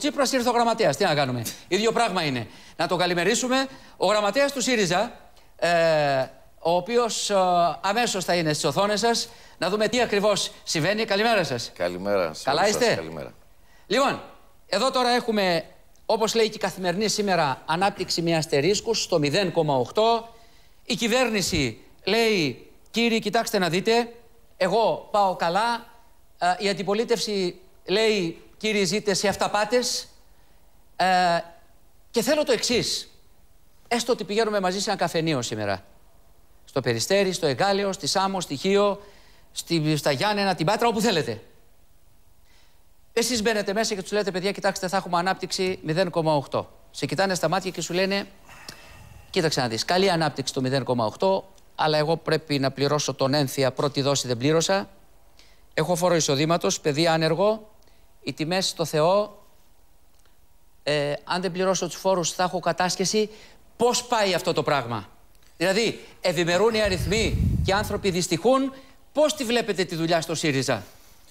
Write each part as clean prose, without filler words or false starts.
Τσίπρας ήρθε ο γραμματέας. Τι να κάνουμε. Ίδιο πράγμα είναι. Να τον καλημερίσουμε. Ο γραμματέας του ΣΥΡΙΖΑ, ο οποίος αμέσως θα είναι στις οθόνες σας, να δούμε τι ακριβώς συμβαίνει. Καλημέρα σας. Καλημέρα. Καλά είστε. Καλημέρα. Λοιπόν, εδώ τώρα έχουμε, όπως λέει και η Καθημερινή σήμερα, ανάπτυξη με αστερίσκους στο 0,8. Η κυβέρνηση λέει, κύριοι, κοιτάξτε να δείτε, εγώ πάω καλά. Η αντιπολίτευση λέει, κύριοι, ζείτε σε αυταπάτες. Και θέλω το εξής. Έστω ότι πηγαίνουμε μαζί σε ένα καφενείο σήμερα. Στο Περιστέρι, στο Εγκάλεο, στη Σάμο, στη Χίο, στα Γιάννενα, την Πάτρα, όπου θέλετε. Εσείς μπαίνετε μέσα και τους λέτε, παιδιά, κοιτάξτε, θα έχουμε ανάπτυξη 0,8. Σε κοιτάνε στα μάτια και σου λένε, κοίταξε να δεις, καλή ανάπτυξη το 0,8, αλλά εγώ πρέπει να πληρώσω τον ένθια, πρώτη δόση δεν πλήρωσα. Έχω φόρο εισοδήματος, παιδί άνεργο, οι τιμές στο Θεό. Αν δεν πληρώσω τους φόρους θα έχω κατάσχεση. Πώς πάει αυτό το πράγμα? Δηλαδή, ευημερούν οι αριθμοί και οι άνθρωποι δυστυχούν. Πώς τη βλέπετε τη δουλειά στο ΣΥΡΙΖΑ?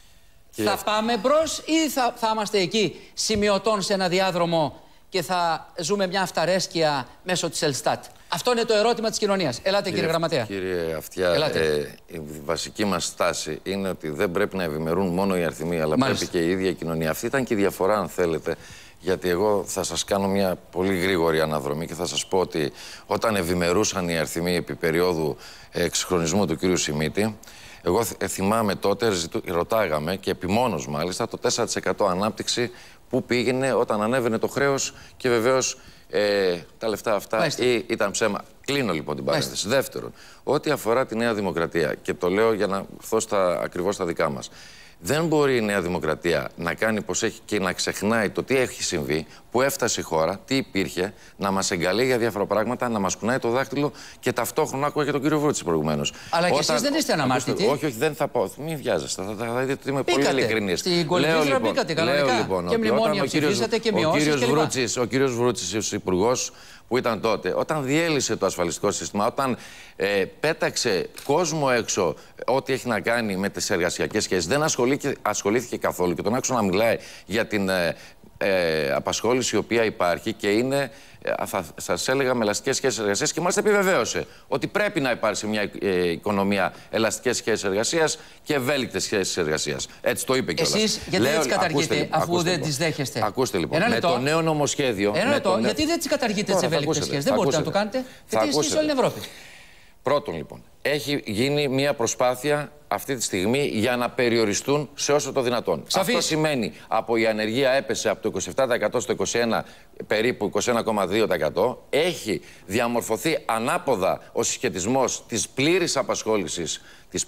Θα πάμε μπρος ή θα είμαστε εκεί σημειωτών σε ένα διάδρομο και θα ζούμε μια αυταρέσκεια μέσω της Ελστάτ? Αυτό είναι το ερώτημα της κοινωνίας. Ελάτε, κύριε Γραμματέα. Κύριε Αυτιά, η βασική μας στάση είναι ότι δεν πρέπει να ευημερούν μόνο οι αριθμοί, αλλά πρέπει και η ίδια η κοινωνία. Αυτή ήταν και η διαφορά, αν θέλετε. Γιατί εγώ θα σας κάνω μια πολύ γρήγορη αναδρομή και θα σας πω ότι όταν ευημερούσαν οι αριθμοί επί περίοδου εξυγχρονισμού του κ. Σιμίτη, εγώ θυμάμαι τότε, ρωτάγαμε και επιμόνως μάλιστα το 4% ανάπτυξη που πήγαινε όταν ανέβαινε το χρέος και βεβαίως τα λεφτά αυτά ήταν ψέμα. Κλείνω λοιπόν την παρένθεση. Δεύτερον, ό,τι αφορά τη Νέα Δημοκρατία, και το λέω για να έρθω ακριβώς στα δικά μας. Δεν μπορεί η Νέα Δημοκρατία να κάνει πως έχει και να ξεχνάει το τι έχει συμβεί, που έφτασε η χώρα, τι υπήρχε, να μας εγκαλεί για διάφορα πράγματα, να μας κουνάει το δάχτυλο και ταυτόχρονα άκουγα και τον κύριο Βρούτση προηγουμένως. Αλλά και εσείς δεν είστε αναμάρτητοι. Όχι, δεν θα πω. Μην βιάζεστε. Θα δείτε ότι είμαι πολύ ειλικρινής. Στην κολυμπήθρα μπήκατε κανονικά. Και μνημόνια ψηφίσατε και μειώσεις. Ο κύριος Βρούτσης, υπουργός που ήταν τότε, όταν διέλυσε το ασφαλιστικό σύστημα, όταν πέταξε κόσμο έξω, ό,τι έχει να κάνει με τις εργασιακές σχέσεις, δεν ασχολήθηκε καθόλου και τον άκουσα να μιλάει για την απασχόληση η οποία υπάρχει και είναι, θα σας έλεγα, με ελαστικές σχέσεις εργασίας, και μάλιστα επιβεβαίωσε ότι πρέπει να υπάρξει μια οικονομία ελαστικές σχέσεις εργασίας και ευέλικτες σχέσεις εργασίας. Έτσι το είπε κιόλας. Εσείς γιατί δεν τις καταργείτε, αφού δεν τις δέχεστε? Ακούστε λοιπόν, με το νέο νομοσχέδιο. Γιατί δεν τις καταργείτε τις ευέλικτες σχέσεις? Δεν μπορείτε να το κάνετε? Γιατί ισχύει σε όλη την Ευρώπη. Πρώτον λοιπόν, έχει γίνει μια προσπάθεια αυτή τη στιγμή για να περιοριστούν σε όσο το δυνατόν. Σαφής. Αυτό σημαίνει από η ανεργία έπεσε από το 27% στο 21%, περίπου 21,2%. Έχει διαμορφωθεί ανάποδα ο συσχετισμός της πλήρης απασχόλησης.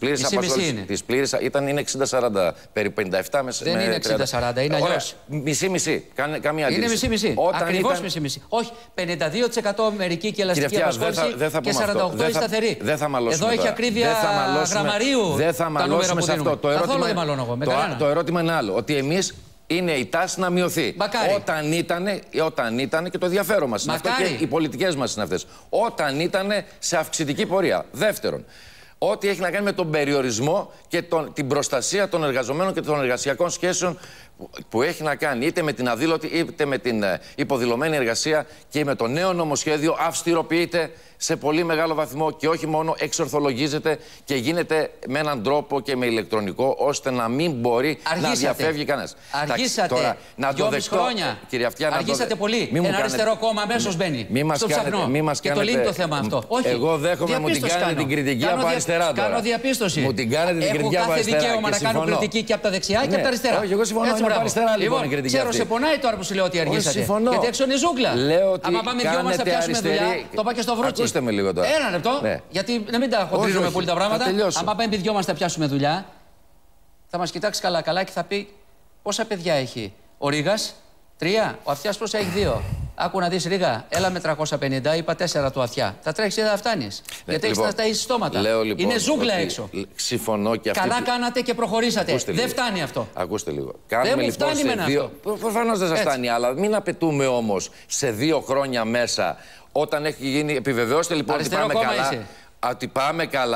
Είναι 60-40, περίπου 57 με 30. Δεν είναι 60-40, είναι αλλιώς. Μισή-μισή. Καμία αντίρρηση. Είναι μισή-μισή. Ακριβώς μισή-μισή. Όχι, 52% μερική και ελαστική απασχόληση και 48% σταθερή. Εδώ έχει ακρίβεια γραμμαρίου. Δεν θα μαλώσουμε σε αυτό. Το ερώτημα είναι άλλο. Ότι εμείς είναι η τάση να μειωθεί. Όταν ήταν, και το ενδιαφέρον μας είναι αυτό και οι πολιτικές μας είναι αυτές, όταν ήταν σε αυξητική πορεία. Δεύτερον, ό,τι έχει να κάνει με τον περιορισμό και την προστασία των εργαζομένων και των εργασιακών σχέσεων που έχει να κάνει είτε με την αδήλωτη είτε με την υποδηλωμένη εργασία, και με το νέο νομοσχέδιο αυστηροποιείται σε πολύ μεγάλο βαθμό και όχι μόνο, εξορθολογίζεται και γίνεται με έναν τρόπο και με ηλεκτρονικό, ώστε να μην μπορεί να διαφεύγει κανένας. Αργήσατε 2,5 χρόνια. Αργήσατε πολύ. Ένα αριστερό κόμμα αμέσως μπαίνει στο ψαχνό. Και το λύνει το θέμα αυτό. Όχι. Εγώ δέχομαι, μου την κάνετε την κριτική από αριστερά τώρα. Κάνω διαπίστωση. Μου την κάνετε την κριτική από αριστερά. Έχω κάθε δικαίωμα να κάνω κριτική και από τα δεξιά και από τα αριστερά. Όχι, εγώ συμφωνώ. Από αριστερά λοιπόν η κριτική. Ξέρω, σε πονάει τώρα που σου λέω ότι αργήσατε. Γιατί έξω είναι ζούγκλα. Αν πάμε δυο μας θα πιάσουμε δουλειά, το είπα και στο Βρούτσι. Ακούστε με λίγο τώρα. Ένα λεπτό. Γιατί να μην τα χοντρίζουμε πολύ τα πράγματα. Αν πάμε δυο μας θα πιάσουμε δουλειά, θα μας κοιτάξει καλά-καλά και θα πει πόσα παιδιά έχει ο Ρήγας? 3. Ο Αυτιάς πόσα έχει? 2. Άκου να δεις, Ρήγα, έλα με 350, είπα 4 του Αυτιά. Θα τρέξεις ή δεν θα φτάνεις? Γιατί έχεις τα ταΐσεις στόματα. Είναι ζούγκλα έξω. Συμφωνώ και αυτή. Καλά κάνατε και προχωρήσατε. Δεν φτάνει αυτό. Ακούστε λίγο. Δεν μου φτάνει με αυτό. Προφανώς δεν σας φτάνει, αλλά μην απαιτούμε όμως σε 2 χρόνια μέσα, όταν έχει γίνει. Επιβεβαιώστε λοιπόν ότι πάμε καλά. Ότι πάμε καλά.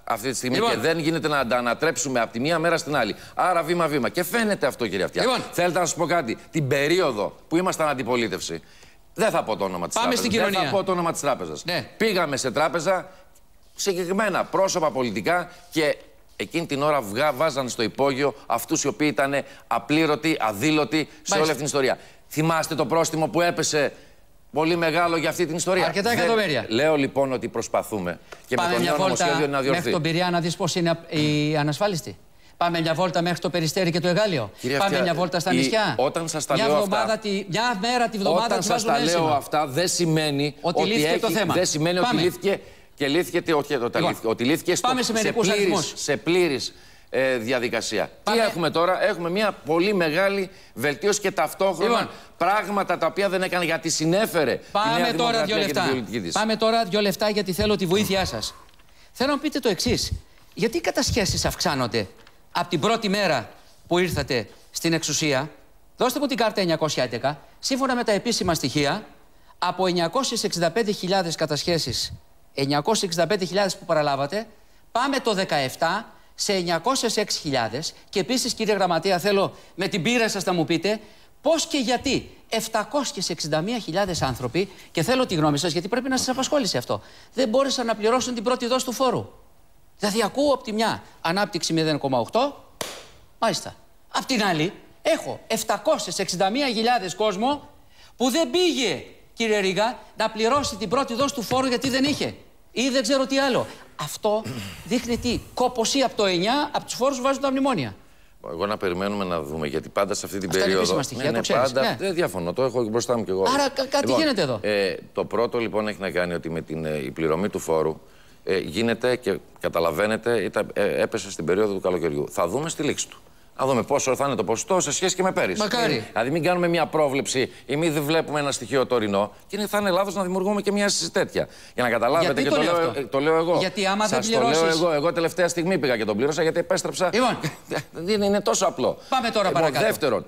αυτή τη στιγμή και δεν γίνεται να τα ανατρέψουμε από τη μία μέρα στην άλλη. Άρα βήμα-βήμα. Και φαίνεται αυτό, κύριε Αυτιά. Θέλετε να σας πω κάτι. Την περίοδο που ήμασταν αντιπολίτευση, δεν θα πω το όνομα της τράπεζας. Δεν θα πω το όνομα της τράπεζας. Πήγαμε σε τράπεζα, συγκεκριμένα πρόσωπα πολιτικά και εκείνη την ώρα βάζανε στο υπόγειο αυτούς οι οποίοι ήταν απλήρωτοι, αδήλωτοι σε όλη αυτή την ιστορία. Θυμάστε το πρόστιμο που έπεσε πολύ μεγάλο για αυτή την ιστορία? Αρκετά εκατομμύρια. Λέω λοιπόν ότι προσπαθούμε και με το νέο νομοσχέδιο να διορθεί. Μέχρι τον Πειραιά να δεις πώς είναι οι ανασφάλιστοι. Πάμε μια βόλτα μέχρι το Περιστέρι και το Εγάλιο. Πάμε μια βόλτα στα νησιά. Όταν σας τα λέω αυτά, μια μέρα τη βδομάδα όταν σας τα λέω αυτά, δεν σημαίνει ότι λύθηκε το θέμα. Δεν σημαίνει ότι λύθηκε και λύθηκε, ότι λύθηκε σε πλήρης διαδικασία. Τι έχουμε τώρα? Έχουμε μια πολύ μεγάλη βελτίωση και ταυτόχρονα πράγματα τα οποία δεν έκανε γιατί συνέφερε. Πάμε τώρα 2 λεπτά. Πάμε τώρα 2 λεπτά γιατί θέλω τη βοήθειά σας. Θέλω να πείτε το εξής. Γιατί οι κατασχέσεις αυξάνονται από την πρώτη μέρα που ήρθατε στην εξουσία? Δώστε μου την κάρτα 911. Σύμφωνα με τα επίσημα στοιχεία, από 965.000 κατασχέσεις, 965.000 που παραλάβατε, πάμε το 17 σε 906.000. Και επίσης, κύριε Γραμματέα, θέλω με την πείρα σας να μου πείτε πώς και γιατί 761.000 άνθρωποι, και θέλω τη γνώμη σας γιατί πρέπει να σας απασχόλησε αυτό, δεν μπόρεσαν να πληρώσουν την πρώτη δόση του φόρου. Δηλαδή ακούω από τη μια ανάπτυξη 0,8, μάλιστα. Απ' την άλλη έχω 761.000 κόσμο που δεν πήγε, κύριε Ρίγα, να πληρώσει την πρώτη δόση του φόρου γιατί δεν είχε. Ή δεν ξέρω τι άλλο. Αυτό δείχνει τι? Κόπωση από το 9, από τους φόρους που βάζουν τα μνημόνια. Εγώ να περιμένουμε να δούμε, γιατί πάντα σε αυτή την αυτά περίοδο. Είναι στοιχεία, το ξέρεις, πάντα. Δεν διαφωνώ, το έχω μπροστά μου κι εγώ. Άρα κάτι γίνεται εδώ. Το πρώτο λοιπόν έχει να κάνει ότι με η πληρωμή του φόρου γίνεται και καταλαβαίνετε, έπεσε στην περίοδο του καλοκαιριού. Θα δούμε στη λήξη του. Να δούμε πόσο θα είναι το ποσοστό σε σχέση και με πέρυσι. Μακάρι. Δηλαδή, μην κάνουμε μια πρόβλεψη ή μην βλέπουμε ένα στοιχείο τωρινό και θα είναι λάθος να δημιουργούμε και μια συζήτηση τέτοια. Για να καταλάβετε, γιατί και το λέω εγώ. Γιατί άμα σας δεν πληρώσεις. Το λέω εγώ. Εγώ τελευταία στιγμή πήγα και τον πλήρωσα γιατί επέστρεψα. Είναι τόσο απλό. Πάμε τώρα παρακάτω. Δεύτερον,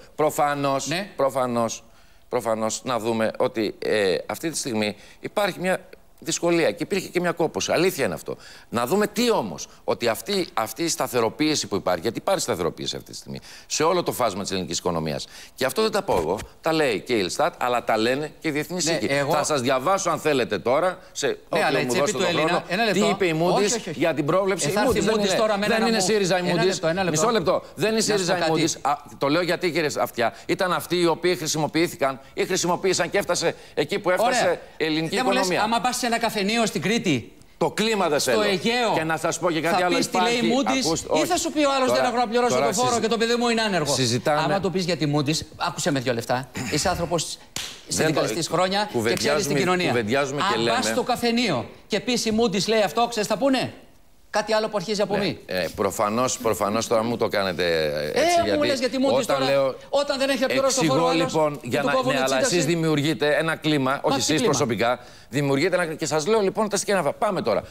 προφανώς να δούμε ότι αυτή τη στιγμή υπάρχει μια δυσκολία και υπήρχε και μια κόπωση. Αλήθεια είναι αυτό. Να δούμε τι όμως, ότι αυτή η σταθεροποίηση που υπάρχει, γιατί υπάρχει σταθεροποίηση αυτή τη στιγμή, σε όλο το φάσμα της ελληνικής οικονομίας. Και αυτό δεν τα πω εγώ, τα λέει και η Ελστάτ, αλλά τα λένε και οι διεθνείς οίκοι. Θα σας διαβάσω, αν θέλετε τώρα, αλλά μου δώσετε τον χρόνο, τι είπε η Moody's για την πρόβλεψη. Δεν είναι ΣΥΡΙΖΑ η Moody's. Μισό λεπτό. Δεν είναι ΣΥΡΙΖΑ η Moody's. Το λέω γιατί, κύριε Αυτιά, ήταν αυτοί οι οποίοι χρησιμοποιήθηκαν ή χρησιμοποίησαν και έφτασε εκεί που έφτασε η ελληνική οικονομία. Ένα καφενείο στην Κρήτη. Το κλίμα δεν θέλω. Στο Αιγαίο. Και να σας πω και κάτι άλλο. Θα πεις τι λέει η Moody's ή θα σου πει ο άλλος δεν έχω να πληρώσω το φόρο και το παιδί μου είναι άνεργο. Άμα το πεις για τη Moody's, άκουσε με 2 λεπτά. Είσαι άνθρωπος συνδικαλιστής χρόνια και ξέρεις την κοινωνία. Αν πας στο καφενείο και πεις η Moody's λέει αυτό, ξέρεις θα πούνε? Κάτι άλλο που αρχίζει από μη. Προφανώς τώρα μου το κάνετε έτσι. Μου λες γιατί Moody's τώρα, όταν δεν έχει πληρώσει το φόρο. Λοιπόν, αλλά εσείς δημιουργείτε ένα κλίμα, όχι εσείς προσωπικά, δημιουργείτε ένα. Και σας λέω λοιπόν τα στοιχεία. Πάμε τώρα.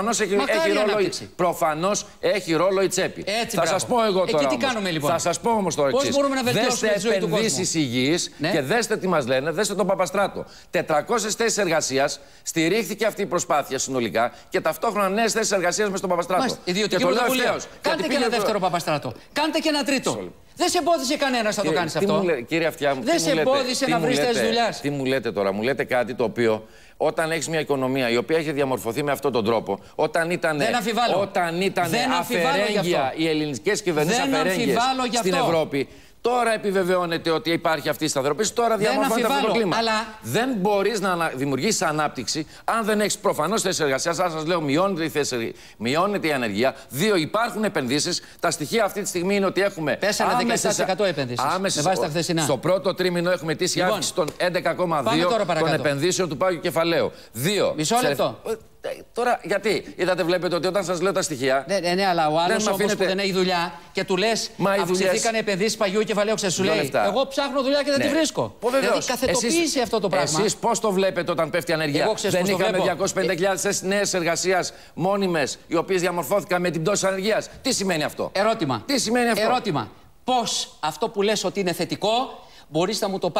Προφανώς έχει ρόλο η τσέπη. Θα σας πω εγώ τώρα. Τι κάνουμε λοιπόν? Θα σας πω όμως τώρα εξής. Πώς μπορούμε να βελτιώσουμε τη ζωή του κόσμου? Επενδύσεις υγιείς και δέστε τι μας λένε, δέστε τον Παπαστράτο. 400 θέσεις εργασίας, στηρίχθηκε αυτή η προσπάθεια συνολικά και ταυτόχρονα νέες θέσεις εργασίας με στον Παπαστράτο. Ιδιωτική πρωτοβουλία. Κάντε και ένα δεύτερο Παπαστράτο. Κάντε και ένα τρίτο. Δεν σε εμπόδισε κανένας να το κάνεις αυτό. Κύριε Αυτιά μου, δεν σε εμπόδισε να βρεις θέσεις δουλειάς. Τι μου λέτε τώρα? Μου λέτε κάτι το οποίο όταν έχεις μια οικονομία η οποία έχει διαμορφωθεί με αυτόν τον τρόπο, όταν ήταν αφαιρέγγια οι ελληνικές κυβερνήσεις αφαιρέγγιες στην Ευρώπη. Τώρα επιβεβαιώνεται ότι υπάρχει αυτή η σταθεροποίηση. Τώρα διαμορφώνεται αυτό το κλίμα. Αλλά δεν μπορείς να δημιουργήσεις ανάπτυξη αν δεν έχεις προφανώς θέσεις εργασίας. Αν σας λέω, μειώνεται η ανεργία. 2, υπάρχουν επενδύσεις. Τα στοιχεία αυτή τη στιγμή είναι ότι έχουμε. 4-17% επενδύσεις. Με βάση τα χθεσινά. Στο πρώτο τρίμηνο έχουμε ετήσια αύξηση των 11,2% των επενδύσεων του πάγιου κεφαλαίου. 2. Μισό λεπτό. Τώρα, γιατί είδατε, βλέπετε ότι όταν σας λέω τα στοιχεία. Ναι, αλλά ο άλλος όμως που δεν έχει δουλειά και του λες αυξηθήκαν επενδύσεις παγιού κεφαλαίου, σου λέει εγώ ψάχνω δουλειά και δεν τη βρίσκω. Δηλαδή καθετοποίησε αυτό το πράγμα. Εσείς πώς το βλέπετε όταν πέφτει η ανεργία? Δεν είχαμε 250.000 νέες εργασίας μόνιμες, οι οποίες διαμορφώθηκαν με την πτώση ανεργίας? Τι σημαίνει αυτό? Ερώτημα. Τι σημαίνει αυτό? Ερώτημα. Πώς αυτό που λες ότι είναι θετικό μπορείς να μου το πας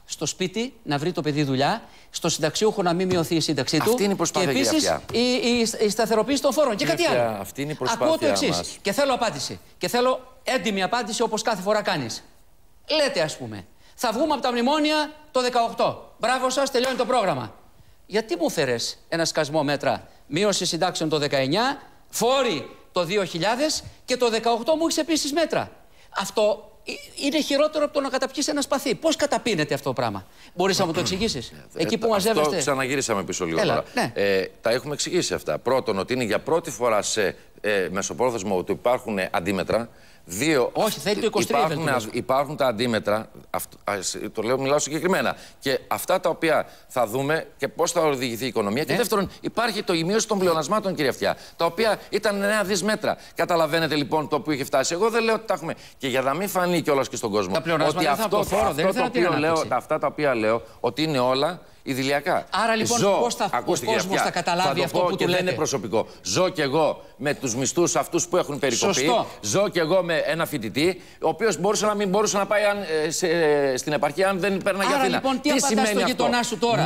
στο σπίτι να βρει το παιδί δουλειά, στο συνταξιούχο να μην μειωθεί η σύνταξή του. Αυτή είναι η προσπάθεια. Και επίσης η σταθεροποίηση των φόρων. Και κάτι άλλο. Αυτή είναι η προσπάθεια. Ακούω το εξής. Και θέλω απάντηση. Και θέλω έντιμη απάντηση όπως κάθε φορά κάνεις. Λέτε, ας πούμε, θα βγούμε από τα μνημόνια το 18. Μπράβο σας, τελειώνει το πρόγραμμα. Γιατί μου φέρες ένα σκασμό μέτρα, μείωση συντάξεων το 19, φόροι το 2000 και το 18 μου έχεις επίσης μέτρα. Αυτό είναι χειρότερο από το να καταπιείς ένα σπαθί. Πώς καταπίνεται αυτό το πράγμα? Μπορείς να μου το εξηγήσεις? Εκεί που μαζεύεστε. Αυτό ξαναγυρίσαμε πίσω λίγο τώρα. Ναι. Τα έχουμε εξηγήσει αυτά. Πρώτον, ότι είναι για πρώτη φορά σε μεσοπρόθεσμο ότι υπάρχουν αντίμετρα. Δύο, όχι, θέλει το 23. Υπάρχουν τα αντίμετρα, το λέω, μιλάω συγκεκριμένα. Και αυτά τα οποία θα δούμε και πώς θα οδηγηθεί η οικονομία. Και δεύτερον, υπάρχει η μείωση των πλεονασμάτων, κύριε Αυτιά, τα οποία ήταν 9 δις μέτρα. Καταλαβαίνετε λοιπόν το που είχε φτάσει. Εγώ δεν λέω ότι τα έχουμε. Και για να μην φανεί κιόλας και στον κόσμο ότι αυτά τα οποία λέω ότι είναι όλα ιδηλιακά. Άρα λοιπόν πώς ο κόσμος θα καταλάβει αυτό που του λέτε? Δεν είναι προσωπικό. Ζω κι εγώ με τους μισθούς αυτούς που έχουν περικοπεί. Σωστό. Ζω κι εγώ με ένα φοιτητή, ο οποίος μπορούσε να μην μπορούσε να πάει στην επαρχία αν δεν παίρναγε Αθήνα. Λοιπόν, τι απαντάς στο γειτονά σου τώρα?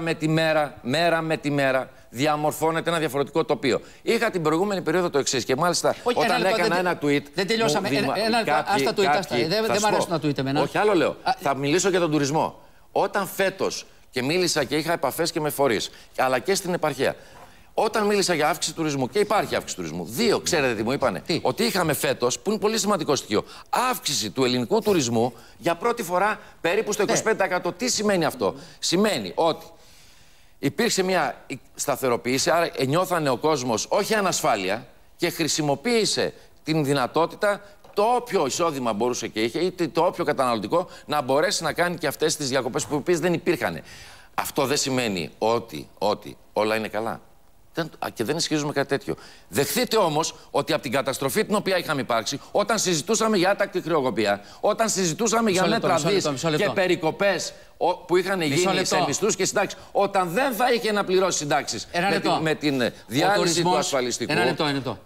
Μέρα με τη μέρα διαμορφώνεται ένα διαφορετικό τοπίο. Είχα την προηγούμενη περίοδο το εξής και μάλιστα όταν έκανα ένα tweet. Δεν τελειώσαμε. Άστα tweet. Δεν μ' αρέσουν να tweet εμένα. Όχι, άλλο λέω. Θα μιλήσω για τον τουρισμό. Όταν φέτος. Και μίλησα και είχα επαφές και με φορείς, αλλά και στην επαρχία. Όταν μίλησα για αύξηση τουρισμού, και υπάρχει αύξηση τουρισμού, δύο, ξέρετε τι μου είπανε? Ότι είχαμε φέτος, που είναι πολύ σημαντικό στοιχείο, αύξηση του ελληνικού τουρισμού για πρώτη φορά περίπου στο 25%. Τι σημαίνει αυτό? Σημαίνει ότι υπήρξε μια σταθεροποίηση, άρα νιώθανε ο κόσμος όχι ανασφάλεια και χρησιμοποίησε την δυνατότητα το όποιο εισόδημα μπορούσε και είχε, είτε το όποιο καταναλωτικό, να μπορέσει να κάνει και αυτές τις διακοπές που δεν υπήρχαν. Αυτό δεν σημαίνει ότι όλα είναι καλά. Και δεν ισχύζουμε κάτι τέτοιο. Δεχτείτε όμως ότι από την καταστροφή την οποία είχαμε υπάρξει, όταν συζητούσαμε για άτακτη χρεοκοπία, όταν συζητούσαμε για μέτρα δις και περικοπές που είχαν γίνει σε μισθούς και συντάξεις, όταν δεν θα είχε να πληρώσει συντάξεις με την διάλυση του ασφαλιστικού. Ένα λεπτό.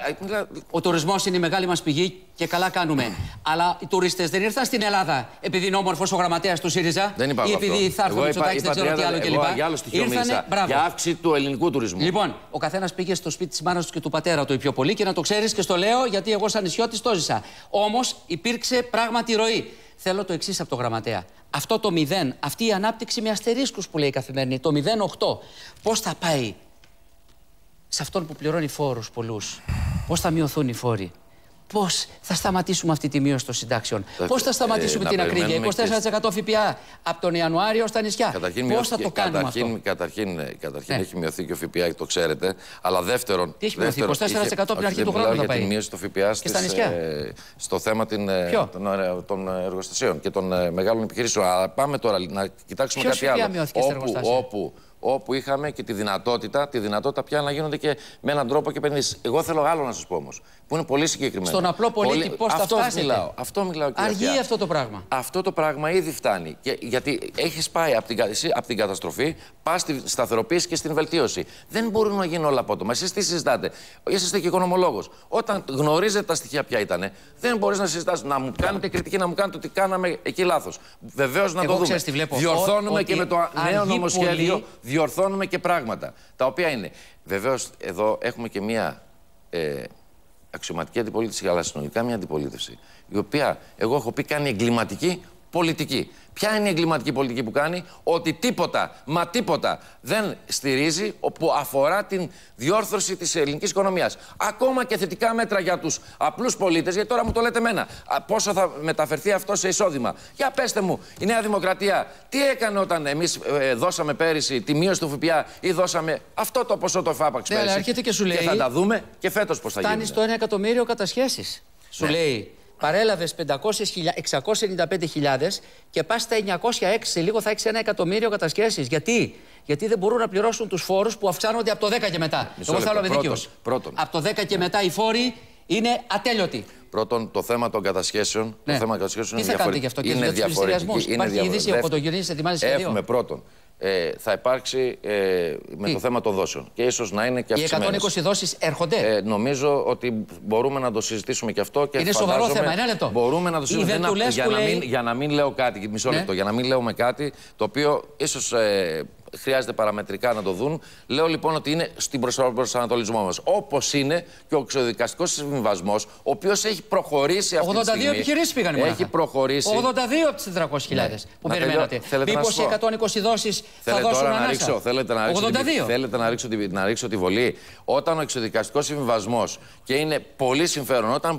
Ο τουρισμός είναι η μεγάλη μας πηγή και καλά κάνουμε. Αλλά οι τουρίστες δεν ήρθαν στην Ελλάδα επειδή είναι όμορφος ο γραμματέας του ΣΥΡΙΖΑ ή επειδή θα έρθουν Μητσοτάκης, δεν ξέρω τι άλλο κλπ. Για αύξηση του ελληνικού τουρισμού. Λοιπόν, ο καθένας πήγε στο σπίτι της μάνας του και του πατέρα του ή πιο πολύ, και να το ξέρεις, και στο λέω γιατί εγώ σαν νησιώτης το ζήσα. Όμως υπήρξε πράγματι ροή. Θέλω το εξής από το γραμματέα. Αυτό το 0, αυτή η ανάπτυξη με αστερίσκους που λέει η Καθημερινή, το 0,8, πώς θα πάει σε αυτόν που πληρώνει φόρους πολλούς? Πώς θα μειωθούν οι φόροι? Πώς θα σταματήσουμε αυτή τη μείωση των συντάξεων? Πώς θα σταματήσουμε την ακρίβεια? 24% ΦΠΑ από τον Ιανουάριο στα νησιά. Πώς θα το κάνουμε αυτό? Καταρχήν έχει μειωθεί και ο ΦΠΑ, το ξέρετε. Αλλά δεύτερον. Τι έχει μειωθεί? 24% από την αρχή του χρόνου θα πάει. Για τη μείωση του ΦΠΑ στο θέμα των εργοστασίων και των μεγάλων επιχειρήσεων. Αλλά πάμε τώρα να κοιτάξουμε κάτι άλλο. Όπου είχαμε και τη δυνατότητα πια να γίνονται και με έναν τρόπο και επενδύσεις. Εγώ θέλω άλλο να σας πω όμως, που είναι πολύ συγκεκριμένο. Στον απλό πολίτη πώς θα φτάσετε? Αυτό μιλάω. Αργεί αυτό το πράγμα. Αυτό το πράγμα ήδη φτάνει. Γιατί έχεις πάει από την καταστροφή, πας στη σταθεροποίηση και στην βελτίωση. Δεν μπορούν να γίνουν όλα απότομα. Εσείς τι συζητάτε? Είσαστε και οικονομολόγος. Όταν γνωρίζετε τα στοιχεία ποια ήταν, δεν μπορείς να συζητάς, να μου κάνετε κριτική, να μου κάνετε ότι κάναμε εκεί λάθος. Βεβαίως να το δούμε. Διορθώνουμε και με το νέο νομοσχέδιο. Διορθώνουμε και πράγματα, τα οποία είναι. Βεβαίως, εδώ έχουμε και μια αξιωματική αντιπολίτευση, αλλά συνολικά μια αντιπολίτευση, η οποία, εγώ έχω πει, κάνει εγκληματική πολιτική. Ποια είναι η εγκληματική πολιτική που κάνει? Ότι τίποτα, μα τίποτα δεν στηρίζει που αφορά την διόρθωση της ελληνικής οικονομίας. Ακόμα και θετικά μέτρα για τους απλούς πολίτες, γιατί τώρα μου το λέτε εμένα. Πόσο θα μεταφερθεί αυτό σε εισόδημα? Για πέστε μου, η Νέα Δημοκρατία τι έκανε όταν εμείς δώσαμε πέρυσι τη μείωση του ΦΠΑ ή δώσαμε αυτό το ποσό το εφάπαξ πέρυσι? Έρχεται και σου λέει. Και θα τα δούμε και φέτος πώς θα γίνει. Φτάνει στο 1 εκατομμύριο κατασχέσεις. Σου λέει. Παρέλαβες 695.000 και πας στα 906. Σε λίγο θα έχεις 1 εκατομμύριο κατασχέσεις. Γιατί δεν μπορούν να πληρώσουν τους φόρους που αυξάνονται από το 10 και μετά. Εγώ θα είμαι δίκαιος. Από το 10 και μετά οι φόροι είναι ατέλειωτοι. Πρώτον, το θέμα των κατασχέσεων. Ναι. Το θέμα των κατασχέσεων τι θα κάνετε γι' αυτό? Και είναι διαφορετικό. Υπάρχει είδηση από το Γιονίδη, ετοιμάζει σχέδιο. Έχουμε πρώτον θα υπάρξει με το θέμα των δόσεων. Και ίσως να είναι και αυξημένες. Οι 120 δόσεις έρχονται. Νομίζω ότι μπορούμε να το συζητήσουμε και αυτό. Και είναι σοβαρό θέμα, ένα λεπτό. Μπορούμε να το συζητήσουμε για να μην λέω κάτι, μισό λεπτό, για να μην λέω με κάτι το οποίο ίσως χρειάζεται παραμετρικά να το δουν. Λέω λοιπόν ότι είναι στην προσανατολισμό μας. Όπως είναι και ο εξοδικαστικός συμβιβασμός, ο οποίος έχει προχωρήσει αυτή τη στιγμή. 82 επιχειρήσεις πήγαν μόνο. Έχει προχωρήσει. 82 από τις 400.000 που περιμένατε. Μήπως οι 120 δόσεις θα δώσουν ανάσα. Θέλετε να ρίξω τη βολή. Όταν ο εξοδικαστικός συμβιβασμός, και είναι πολύ συμφέρον, όταν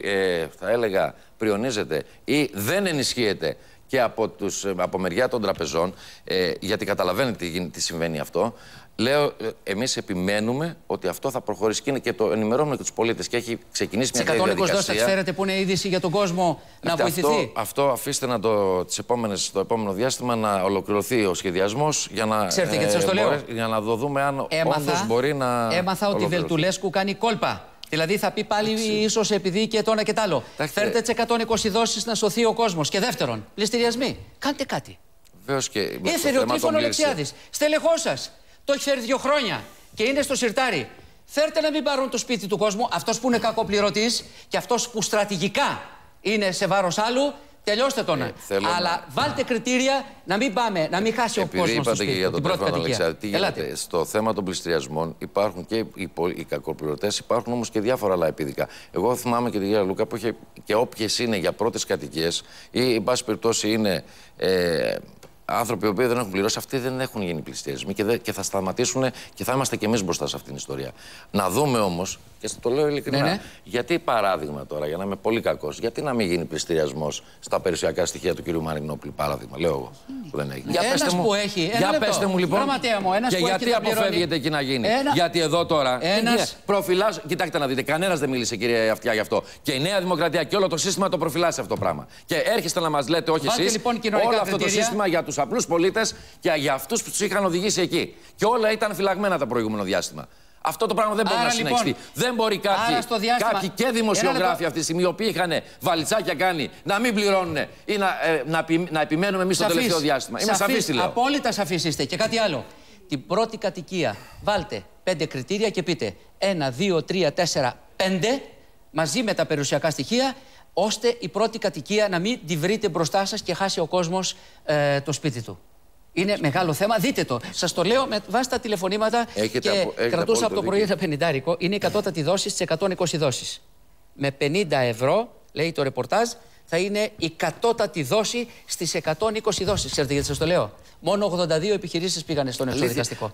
θα έλεγα πριονίζεται ή δεν ενισχύεται και από μεριά των τραπεζών, γιατί καταλαβαίνετε τι συμβαίνει αυτό, λέω, εμείς επιμένουμε ότι αυτό θα προχωρήσει και το ενημερώνουμε και τους πολίτες και έχει ξεκινήσει μια τέτοια διαδικασία. 120 δόσεις, ξέρετε που είναι είδηση για τον κόσμο να βοηθηθεί. Αυτό αφήστε να το επόμενο διάστημα να ολοκληρωθεί ο σχεδιασμός για να, για να το δούμε αν όντως μπορεί να. Έμαθα ότι η Βελτουλέσκου κάνει κόλπα. Δηλαδή θα πει πάλι ίσως επειδή και το ένα και το άλλο. Φέρτε τις 120 δόσεις να σωθεί ο κόσμος. Και δεύτερον, πληστηριασμοί. Κάντε κάτι. Έφερε ο Τρίφων Αλεξιάδης, στελεχός σας. Το έχει φέρει 2 χρόνια και είναι στο σιρτάρι. Φέρτε να μην πάρουν το σπίτι του κόσμου. Αυτός που είναι κακοπληρωτής και αυτός που στρατηγικά είναι σε βάρος άλλου. Τελειώστε τον. Αλλά βάλτε κριτήρια να μην πάμε, να μην χάσει ο κόσμος στο σπίτι. Για τον Τρίφωνο Αλεξιάδη, τι γίνεται. Στο θέμα των πληστηριασμών υπάρχουν και οι κακοπληρωτές, υπάρχουν όμως και διάφορα άλλα επίδικα. Εγώ θυμάμαι και την κυρία Λούκα που είχε και όποιες είναι για πρώτες κατοικίες ή, εν πάση περιπτώσει, είναι άνθρωποι οι οποίοι δεν έχουν πληρώσει, αυτοί δεν έχουν γίνει πληστηριασμοί και θα σταματήσουν και θα είμαστε κι εμείς μπροστά σε αυτήν την ιστορία. Να δούμε όμως, και το λέω ειλικρινά, γιατί παράδειγμα τώρα, για να είμαι πολύ κακός, γιατί να μην γίνει πληστηριασμός στα περιουσιακά στοιχεία του κ. Μαρινόπουλου, παράδειγμα, λέω εγώ, που δεν έγινε. Για πέστε μου λοιπόν, και γιατί αποφεύγεται εκεί να γίνει. Γιατί εδώ τώρα προφυλάσσω. Κοιτάξτε να δείτε, κανένας δεν μίλησε, κυρία Αυτιά, γι' αυτό. Και η Νέα Δημοκρατία και όλο το σύστημα το προφυλάσσει αυτό το πράγμα. Και έρχεστε να μας λέτε, όχι εσείς, όλο αυτό το σύστημα για τους απλούς πολίτες και για αυτούς που τους είχαν οδηγήσει εκεί. Και όλα ήταν φυλαγμένα το προηγούμενο διάστημα. Αυτό το πράγμα δεν μπορεί να συνεχιστεί. Δεν μπορεί κάποιοι και δημοσιογράφοι αυτή τη στιγμή, οι οποίοι είχαν βαλιτσάκια κάνει, να μην πληρώνουν ή να επιμένουμε εμείς στο τελευταίο διάστημα. Είμαι σαφής, τι λέω. Απόλυτα σαφής είστε. Και κάτι άλλο. Την πρώτη κατοικία βάλτε 5 κριτήρια και πείτε 1, 2, 3, 4, 5 μαζί με τα περιουσιακά στοιχεία, ώστε η πρώτη κατοικία να μην τη βρείτε μπροστά σας και χάσει ο κόσμος το σπίτι του. Είναι μεγάλο θέμα, δείτε το. Σας το λέω με βάση τα τηλεφωνήματα και κρατούσα από το πρωί ένα 50. Είναι η κατώτατη δόση στις 120 δόσεις. Με 50 ευρώ, λέει το ρεπορτάζ, θα είναι η κατώτατη δόση στις 120 δόσεις. Ξέρετε γιατί σας το λέω. Μόνο 82 επιχειρήσεις πήγανε στον εξωδικαστικό.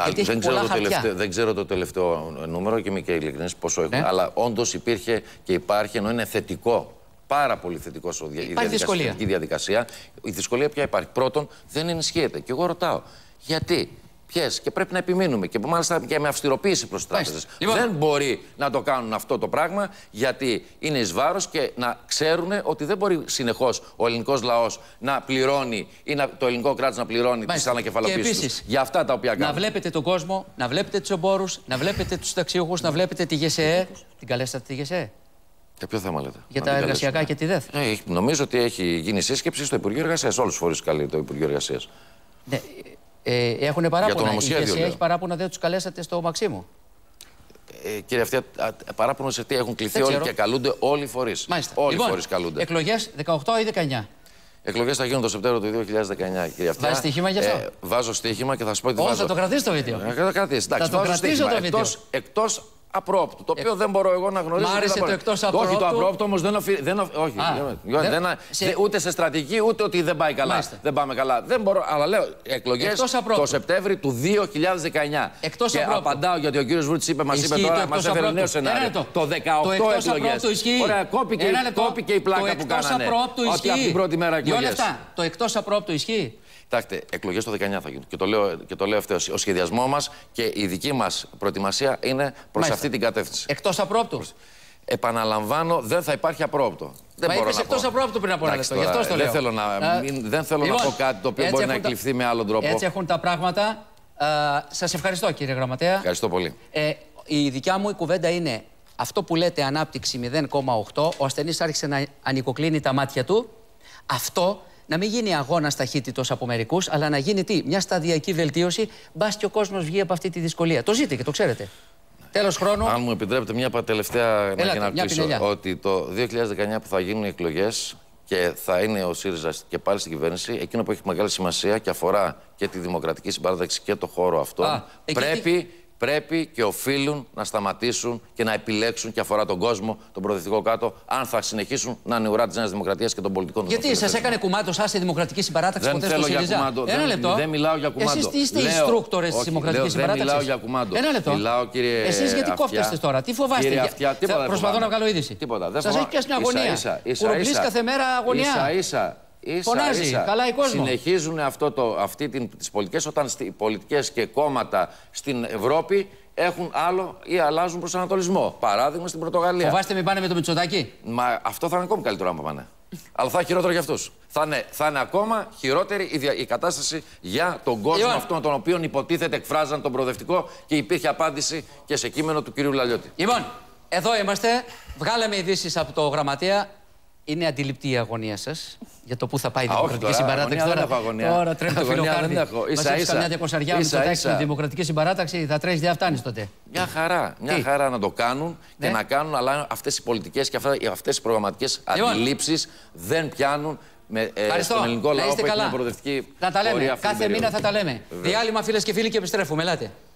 Δεν ξέρω το τελευταίο νούμερο και είμαι και ειλικρινής πόσο έχουν, αλλά όντως υπήρχε και υπάρχει, ενώ είναι θετικό. Πάρα πολύ θετικό η διαδικασία. Η δυσκολία ποια υπάρχει? Πρώτον, δεν ενισχύεται. Και εγώ ρωτάω, γιατί, ποιες, και πρέπει να επιμείνουμε. Και μάλιστα και με αυστηροποίηση προς τις τράπεζες. Δεν μπορεί να το κάνουν αυτό το πράγμα, γιατί είναι εις βάρος και να ξέρουν ότι δεν μπορεί συνεχώς ο ελληνικός λαός να πληρώνει ή το ελληνικό κράτος να πληρώνει τις ανακεφαλοποίησεις για αυτά τα οποία κάνουν. Να βλέπετε τον κόσμο, να βλέπετε τους εμπόρους, να βλέπετε τους ταξιούχους, να βλέπετε τη ΓΕΣΕΕ. Την καλέσατε τη ΓΕΣΕΕ? Για ποιο θέμα λέτε? Για τα εργασιακά και τη ΔΕΘ. Νομίζω ότι έχει γίνει σύσκεψη στο Υπουργείο Εργασίας. Όλους τους φορείς καλεί το Υπουργείο Εργασίας. Ναι, έχουν παράπονα. Η ΓΕΣΕΕ έχει παράπονα, δεν τους καλέσατε στο Μαξίμου. Κύριε Αυτιά, παράπονο σε τι έχουν κληθεί όλοι και καλούνται όλοι οι φορείς. Όλοι οι φορείς καλούνται. Εκλογές 18 ή 19? Εκλογές θα γίνουν το Σεπτέμβριο του 2019, κύριε Αυτιά. Βάζει στοίχημα γι' αυτό? Βάζω στοίχημα και θα σου πω τι βάζω. Θα το κρατήσει το βίντεο. Θα το κρατήσω το βίντεο. Εκτός απρόπτου, το οποίο δεν μπορώ εγώ να γνωρίζω. Μ' άρεσε το εκτός απρόπτου. Όχι, το απρόπτου όμως δεν οφείλει. Όχι. Ούτε σε στρατηγική, ούτε ότι δεν πάει καλά. Δεν πάμε καλά. Δεν μπορώ. Αλλά λέω εκλογές το Σεπτέμβριο του 2019. Εκτός και απρόπτου. Απαντάω γιατί ο κύριος Βούτσης είπε, μας είπε τώρα, μας έφερε νέο σενάριο. Το 18 εκλογές. Ωραία, κόπηκε η πλάκα που κάνανε. Ότι από την πρώτη μέρα εκλογές. Το εκτός απρόπτου ισχύει? Κοιτάξτε, εκλογές το 19 θα γίνουν. Και το λέω ευθέως. Ο σχεδιασμός μας και η δική μας προετοιμασία είναι προς αυτή την κατεύθυνση. Εκτός απρόπτου. Επαναλαμβάνω, δεν θα υπάρχει απρόπτο. Μα είπες εκτός απρόπτου πριν από ένα λεπτό. Γι' αυτό το λέω. Δεν θέλω να πω κάτι το οποίο μπορεί να εκλειφθεί με άλλον τρόπο. Έτσι έχουν τα πράγματα. Σας ευχαριστώ, κύριε Γραμματέα. Ευχαριστώ πολύ. Η δικιά μου η κουβέντα είναι αυτό που λέτε ανάπτυξη 0,8. Ο ασθενής άρχισε να ανοικοκλίνει τα μάτια του. Αυτό να μην γίνει αγώνας ταχύτητος από μερικούς, αλλά να γίνει τι, μια σταδιακή βελτίωση, μπας και ο κόσμος βγει από αυτή τη δυσκολία. Το ζείτε και το ξέρετε. Τέλος χρόνου. Αν μου επιτρέπετε, μια τελευταία να κλείσω. Ότι το 2019 που θα γίνουν οι εκλογές και θα είναι ο ΣΥΡΙΖΑ και πάλι στην κυβέρνηση, εκείνο που έχει μεγάλη σημασία και αφορά και τη δημοκρατική συμπαράταξη και το χώρο αυτό, πρέπει και οφείλουν να σταματήσουν και να επιλέξουν και αφορά τον κόσμο, τον προοδευτικό κάτω, αν θα συνεχίσουν να είναι ουρά τη Νέας Δημοκρατίας και των πολιτικών των Γιατί σας έκανε κουμάντο σας η δημοκρατική συμπαράταξη ποτέ στο ΣΥΡΙΖΑ? Ένα λεπτό. Δεν μιλάω για κουμάντο. Εσείς τι είστε instructors της δημοκρατικής συμπαράταξης? Δεν μιλάω για κουμάντο. Ένα λεπτό. Μιλάω, κύριε εσείς γιατί κόφτεστε τώρα, τι φοβάστε? Προσπαθώ να βγάλω είδηση. Σας έχει πιάσει μια αγωνία. Κουρουμπλής κάθε μέρα αγωνιά. Φωνάζει, καλά κόσμο. Συνεχίζουν τις πολιτικές όταν οι πολιτικές και κόμματα στην Ευρώπη έχουν άλλο ή αλλάζουν προσανατολισμό. Παράδειγμα στην Πορτογαλία. Φοβάστε μην πάνε με το Μητσοτάκη? Μα αυτό θα είναι ακόμη καλύτερο άμα πάνε. Αλλά θα είναι χειρότερο για αυτούς. Θα είναι ακόμα χειρότερη η κατάσταση για τον κόσμο αυτόν τον οποίο υποτίθεται εκφράζαν τον προοδευτικό και υπήρχε απάντηση και σε κείμενο του κυρίου Λαλιώτη. Λοιπόν, εδώ είμαστε. Βγάλαμε ειδήσεις από το γραμματέα. Είναι αντιληπτή η αγωνία σας για το πού θα πάει η δημοκρατική συμπαράταξη. Τώρα τρέχει το φιλοκάρδι. Μας έχεις καμιά 200 που θα έχεις τη δημοκρατική συμπαράταξη, θα τρέχεις, δεν φτάνεις τότε. Μια χαρά να το κάνουν και να κάνουν, αλλά αυτές οι πολιτικές και αυτές οι προγραμματικές αντιλήψεις δεν πιάνουν στον ελληνικό λαό που έχει μια προοδευτική πορεία. Κάθε μήνα θα τα λέμε. Διάλειμμα, φίλες και φίλοι, και επιστρέφουμε. Ελάτε.